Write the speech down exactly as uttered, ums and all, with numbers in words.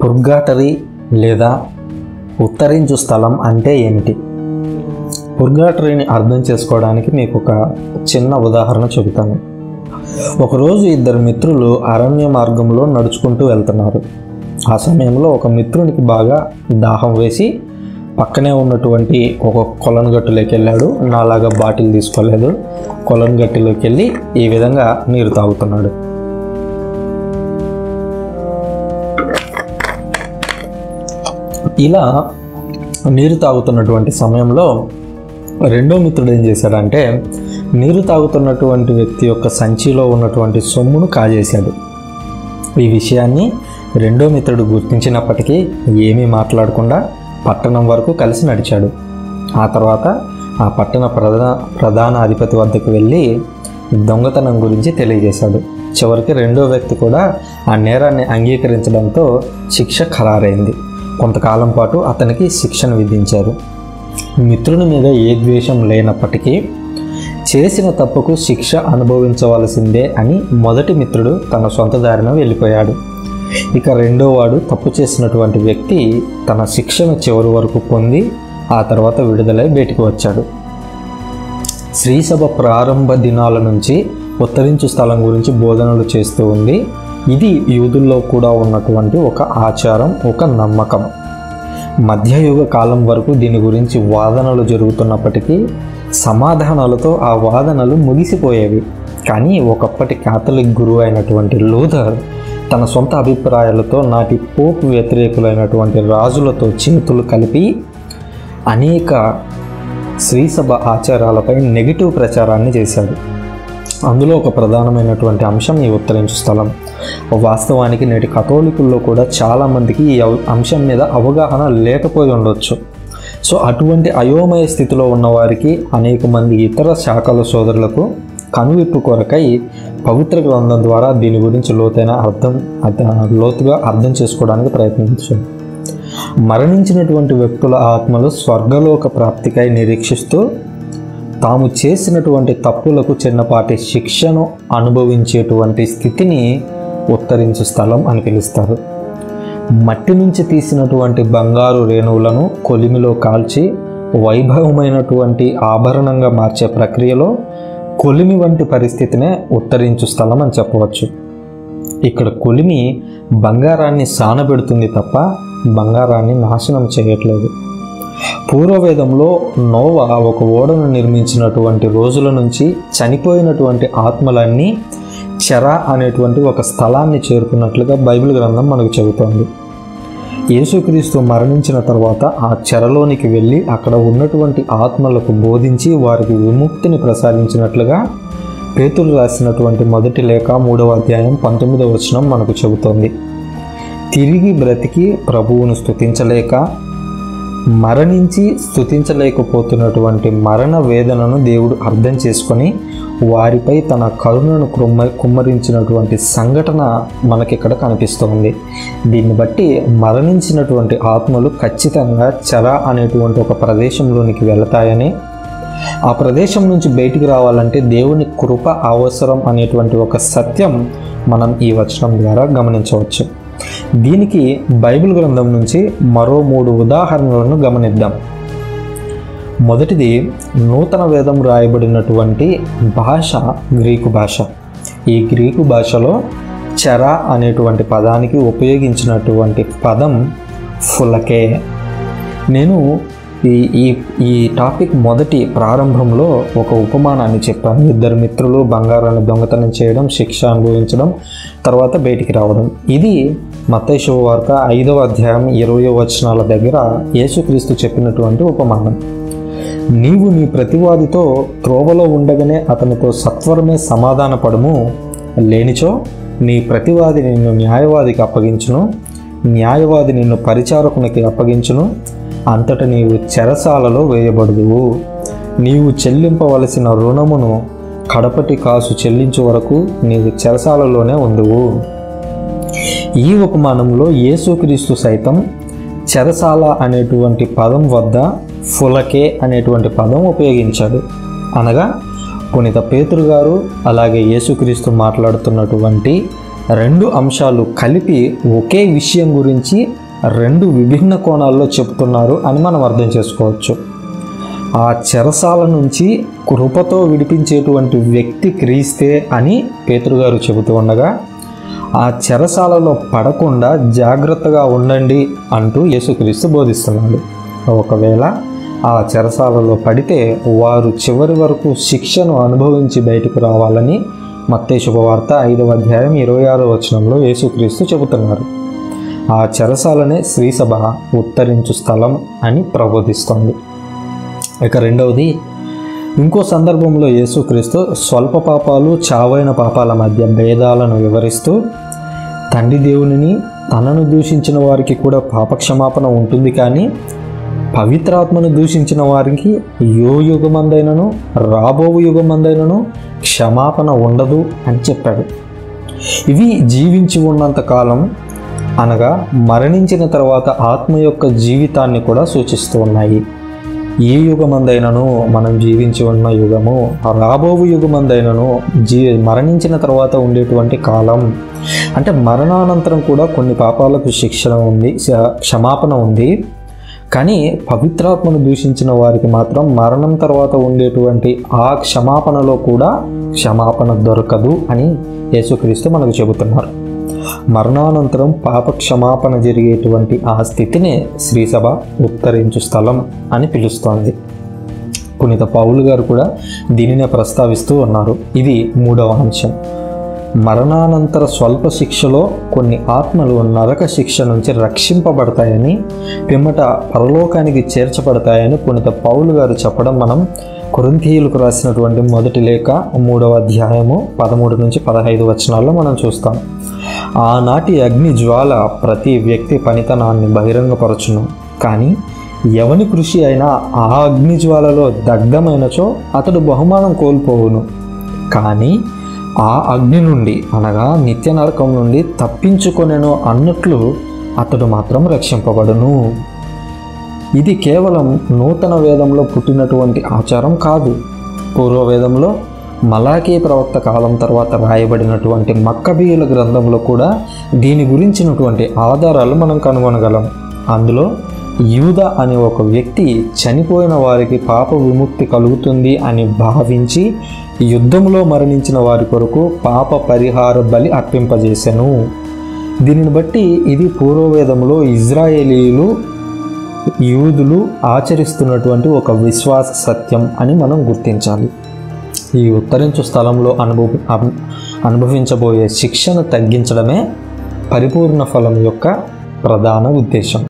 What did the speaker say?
Purgatory లేదా ఉత్తరించు స్థలం అంటే ఏమిటి? పుర్గాటరీని అర్థం చేసుకోవడానికి మీకు ఒక చిన్న ఉదాహరణ చెబుతాను. ఒకరోజు ఇద్దరు మిత్రులు అరణ్య మార్గంలో నడుచుకుంటూ వెళ్తున్నారు. ఆ సమయంలో ఒక మిత్రునికి బాగా దాహం వేసి పక్కనే ఉన్నటువంటి ఒక కొలను గట్టులోకి వెళ్ళాడు. నాలాగా బాటిల్ తీసుకోలేదు. కొలను గట్టులోకి వెళ్ళి ఈ విధంగా నీరు తాగుతున్నాడు. ఇలా నీరు తాగుతున్నటువంటి సమయంలో రెండో మిత్రుడు ఏం చేశాడంటే నీరు తాగుతున్నటువంటి వ్యక్తి యొక్క సంచిలో ఉన్నటువంటి సొమ్మును కాజేశాడు. ఈ విషయాన్ని రెండో మిత్రుడు గుర్తించినప్పటికీ ఏమీ మాట్లాడకుండా పట్టణం వరకు కలిసి నడిచాడు. ఆ తర్వాత ఆ పట్టణ ప్రధాన ప్రధాన అధిపతి వద్దకు వెళ్ళి దొంగతనం గురించి తెలియజేశాడు. చివరికి రెండో వ్యక్తి కూడా ఆ నేరాన్ని అంగీకరించడంతో శిక్ష ఖరారైంది. కొంతకాలం పాటు అతనికి శిక్షను విధించారు. మిత్రుని మీద ఏ ద్వేషం లేనప్పటికీ చేసిన తప్పుకు శిక్ష అనుభవించవలసిందే అని మొదటి మిత్రుడు తన సొంత దారిన వెళ్ళిపోయాడు. ఇక రెండో వాడు తప్పు చేసినటువంటి వ్యక్తి తన శిక్షను చివరి వరకు పొంది ఆ తర్వాత విడుదలై బయటికి వచ్చాడు. శ్రీసభ ప్రారంభ దినాల నుంచి ఉత్తరించు స్థలం గురించి బోధనలు చేస్తూ ఉంది. ఇది యూదుల్లో కూడా ఉన్నటువంటి ఒక ఆచారం, ఒక నమ్మకం. మధ్యయుగ కాలం వరకు దీని గురించి వాదనలు జరుగుతున్నప్పటికీ సమాధానాలతో ఆ వాదనలు ముగిసిపోయేవి. కానీ ఒకప్పటి కాథలిక్ గురువు అయినటువంటి లూథర్ తన సొంత అభిప్రాయాలతో నాటి పోప్ వ్యతిరేకులైనటువంటి రాజులతో చేతులు కలిపి అనేక శ్రీసభ ఆచారాలపై నెగిటివ్ ప్రచారాన్ని చేశాడు. అందులో ఒక ప్రధానమైనటువంటి అంశం ఈ ఉత్తరించు స్థలం. వాస్తవానికి నేటి కథోలికుల్లో కూడా చాలామందికి ఈ అంశం మీద అవగాహన లేకపోయి ఉండొచ్చు. సో అటువంటి అయోమయ స్థితిలో ఉన్నవారికి అనేక మంది ఇతర శాఖల సోదరులకు కనువిప్పు కొరకై పవిత్ర గ్రంథం ద్వారా దీని గురించి లోతైన అర్థం లోతుగా అర్థం చేసుకోవడానికి ప్రయత్నించారు. మరణించినటువంటి వ్యక్తుల ఆత్మలు స్వర్గలోక ప్రాప్తికై నిరీక్షిస్తూ తాము చేసినటువంటి తప్పులకు చిన్నపాటి శిక్షను అనుభవించేటువంటి స్థితిని ఉత్తరించు స్థలం అని పిలుస్తారు. మట్టి నుంచి తీసినటువంటి బంగారు రేణువులను కొలిమిలో కాల్చి వైభవమైనటువంటి ఆభరణంగా మార్చే ప్రక్రియలో కొలిమి వంటి పరిస్థితినే ఉత్తరించు స్థలం అని చెప్పవచ్చు. ఇక్కడ కొలిమి బంగారాన్ని సానబెడుతుంది తప్ప బంగారాన్ని నాశనం చేయట్లేదు. పూర్వవేదంలో నోవా ఒక ఓడను నిర్మించినటువంటి రోజుల నుంచి చనిపోయినటువంటి ఆత్మలన్నీ చెర అనేటువంటి ఒక స్థలాన్ని చేరుకున్నట్లుగా బైబిల్ గ్రంథం మనకు చెబుతోంది. యేసుక్రీస్తు మరణించిన తర్వాత ఆ చెరలోనికి వెళ్ళి అక్కడ ఉన్నటువంటి ఆత్మలకు బోధించి వారికి విముక్తిని ప్రసాదించినట్లుగా పేతురు రాసినటువంటి మొదటి లేఖ మూడవ అధ్యాయం పంతొమ్మిదవ వచనం మనకు చెబుతోంది. తిరిగి బ్రతికి ప్రభువును స్తుతించలేక మరణించి స్తుతించలేకపోతున్నటువంటి మరణ వేదనను దేవుడు అర్థం చేసుకొని వారిపై తన కరుణను కుమ్మ కుమ్మరించినటువంటి సంఘటన మనకిక్కడ కనిపిస్తుంది. దీన్ని బట్టి మరణించినటువంటి ఆత్మలు ఖచ్చితంగా చెర అనేటువంటి ఒక ప్రదేశంలోనికి వెళతాయని, ఆ ప్రదేశం నుంచి బయటికి రావాలంటే దేవుని కృప అవసరం అనేటువంటి ఒక సత్యం మనం ఈ వచనం ద్వారా గమనించవచ్చు. దీనికి బైబిల్ గ్రంథం నుంచి మరో మూడు ఉదాహరణలను గమనిద్దాం. మొదటిది, నూతన వేదం రాయబడినటువంటి భాష గ్రీకు భాష. ఈ గ్రీకు భాషలో చెర అనేటువంటి పదానికి ఉపయోగించినటువంటి పదం ఫులకే. నేను ఈ ఈ ఈ టాపిక్ మొదటి ప్రారంభంలో ఒక ఉపమానాన్ని చెప్పాను. ఇద్దరు మిత్రులు బంగారాన్ని దొంగతనం చేయడం, శిక్ష అనుభవించడం, తర్వాత బయటికి రావడం. ఇది మత్తయి శుభవార్త ఐదవ అధ్యాయం ఇరవయో వచనాల దగ్గర యేసుక్రీస్తు చెప్పినటువంటి ఉపమానం. నీవు నీ ప్రతివాదితో త్రోవలో ఉండగానే అతనితో సత్వరమే సమాధాన పడము, లేనిచో నీ ప్రతివాది నిన్ను న్యాయవాదికి అప్పగించును, న్యాయవాది నిన్ను పరిచారకునికి అప్పగించును, అంతట నీవు చెరసాలలో వేయబడుదువు. నీవు చెల్లింపవలసిన రుణమును కడపటి కాసు చెల్లించే వరకు నీవు చెరసాలలోనే ఉందువు. ఈ ఉపమానంలో యేసుక్రీస్తు సైతం చెరసాల అనేటువంటి పదం వద్ద ఫులకే అనేటువంటి పదం ఉపయోగించాడు. అనగా పునీత పేతురు గారు అలాగే యేసుక్రీస్తు మాట్లాడుతున్నటువంటి రెండు అంశాలు కలిపి ఒకే విషయం గురించి రెండు విభిన్న కోణాల్లో చెప్తున్నారు అని మనం అర్థం చేసుకోవచ్చు. ఆ చెరసాల నుంచి కృపతో విడిపించేటువంటి వ్యక్తి క్రీస్తే అని పేతురు గారు చెబుతూ ఉండగా, ఆ చెరసాలలో పడకుండా జాగ్రత్తగా ఉండండి అంటూ యేసుక్రీస్తు బోధిస్తున్నాడు. ఒకవేళ ఆ చెరసాలలో పడితే వారు చివరి వరకు శిక్షను అనుభవించి బయటకు రావాలని మత్తయి శుభవార్త ఐదవ అధ్యాయం ఇరవై ఆరో వచనంలో యేసుక్రీస్తు చెబుతున్నారు. ఆ చెరసాలనే శ్రీసభ ఉత్తరించు స్థలం అని ప్రబోధిస్తోంది. ఇక రెండవది, ఇంకో సందర్భంలో యేసుక్రీస్తు స్వల్ప పాపాలు చావైన పాపాల మధ్య భేదాలను వివరిస్తూ, తండ్రి దేవునిని తనను దూషించిన వారికి కూడా పాపక్షమాపణ ఉంటుంది, కానీ పవిత్రాత్మను దూషించిన వారికి యో యుగమందైనను రాబో యుగమందైనను క్షమాపణ ఉండదు అని చెప్పాడు. ఇవి జీవించి ఉన్నంత కాలం అనగా మరణించిన తర్వాత ఆత్మ యొక్క జీవితాన్ని కూడా సూచిస్తూ ఉన్నాయి. ఏ యుగమందైనను మనం జీవించి ఉన్న యుగము, రాబోవు యుగమందైనను జీ మరణించిన తర్వాత ఉండేటువంటి కాలం. అంటే మరణానంతరం కూడా కొన్ని పాపాలకు శిక్షణ ఉంది, క్షమాపణ ఉంది. కానీ పవిత్రాత్మను దూషించిన వారికి మాత్రం మరణం తర్వాత ఉండేటువంటి ఆ క్షమాపణలో కూడా క్షమాపణ దొరకదు అని యేసుక్రీస్తు మనకు చెబుతున్నారు. మరణానంతరం పాప క్షమాపణ జరిగేటువంటి ఆ స్థితినే శ్రీసభ ఉత్తరించు స్థలం అని పిలుస్తోంది. పునీత పౌలు గారు కూడా దీనినే ప్రస్తావిస్తూ ఉన్నారు. ఇది మూడవ అంశం. మరణానంతర స్వల్ప శిక్షలో కొన్ని ఆత్మలు నరక శిక్ష నుంచి రక్షింపబడతాయని, పిమ్మట పరలోకానికి చేర్చబడతాయని పునీత పౌలు గారు చెప్పడం మనం కొరింథీయులకు రాసినటువంటి మొదటి లేఖ మూడవ అధ్యాయము పదమూడు నుంచి పదహైదు వచనాల్లో మనం చూస్తాం. ఆనాటి అగ్ని జ్వాల ప్రతి వ్యక్తి పనితనాన్ని బహిరంగపరచును, కానీ ఎవని కృషి అయినా ఆ అగ్ని జ్వాలలో దగ్ధమైనచో అతడు బహుమానం కోల్పోవును. కానీ ఆ అగ్ని నుండి అనగా నిత్య నరకం నుండి తప్పించుకొనెను అన్నట్లు అతడు మాత్రం రక్షింపబడును. ఇది కేవలం నూతన వేదంలో పుట్టినటువంటి ఆచారం కాదు. పూర్వవేదంలో మలాకీ ప్రవక్త కాలం తర్వాత రాయబడినటువంటి మక్కబీయుల గ్రంథంలో కూడా దీని గురించినటువంటి ఆధారాలు మనం కనుగొనగలం. అందులో యూదా అనే ఒక వ్యక్తి చనిపోయిన వారికి పాప విముక్తి కలుగుతుంది అని భావించి యుద్ధంలో మరణించిన వారి కొరకు పాప పరిహార బలి అర్పింపజేసెను. దీనిని బట్టి ఇది పూర్వవేదంలో ఇజ్రాయేలీలు యూదులు ఆచరిస్తున్నటువంటి ఒక విశ్వాస సత్యం అని మనం గుర్తించాలి. ఈ ఉత్తరించు స్థలంలో అనుభవ అనుభవించబోయే శిక్షను తగ్గించడమే పరిపూర్ణ ఫలం యొక్క ప్రధాన ఉద్దేశం.